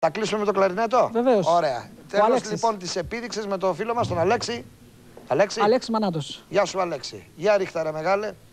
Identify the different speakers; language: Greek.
Speaker 1: Θα κλείσουμε με το κλαρινέτο.
Speaker 2: Βεβαίως.
Speaker 1: Ωραία. Τέλος λοιπόν της επίδειξης με το φίλο μας τον Αλέξη.
Speaker 2: Αλέξη Μανάτος.
Speaker 1: Γεια σου Αλέξη. Για ρίχτα ρε μεγάλε.